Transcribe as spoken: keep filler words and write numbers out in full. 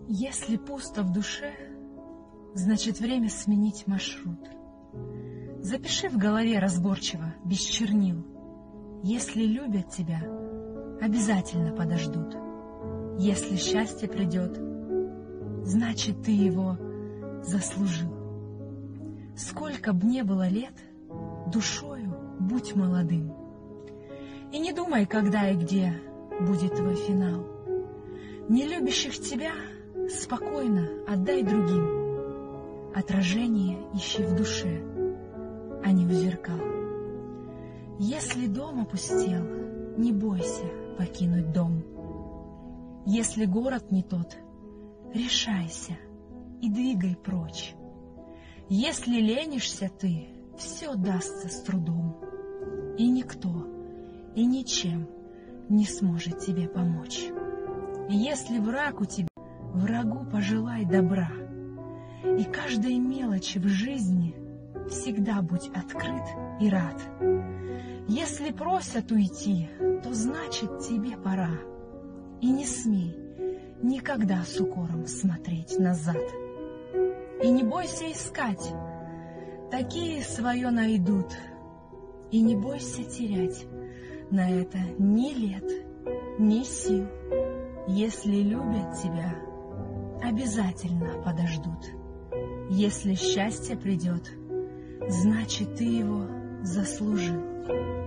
Если пусто в душе, значит время сменить маршрут. Запиши в голове разборчиво, без чернил. Если любят тебя, обязательно подождут. Если счастье придет, значит ты его заслужил. Сколько б не было лет, душою будь молодым. И не думай, когда и где будет твой финал. Не любящих тебя спокойно отдай другим. Отражение ищи в душе, а не у зеркал. Если дом опустел, не бойся покинуть дом. Если город не тот, решайся и двигай прочь. Если ленишься ты, все дастся с трудом, и никто и ничем не сможет тебе помочь. Если враг у тебя, врагу пожелай добра, и каждой мелочи в жизни всегда будь открыт и рад. Если просят уйти, то значит тебе пора, и не смей никогда с укором смотреть назад. И не бойся искать, такие свое найдут, и не бойся терять на это ни лет, ни сил. Если любят тебя, обязательно подождут. Если счастье придет, значит ты его заслужил.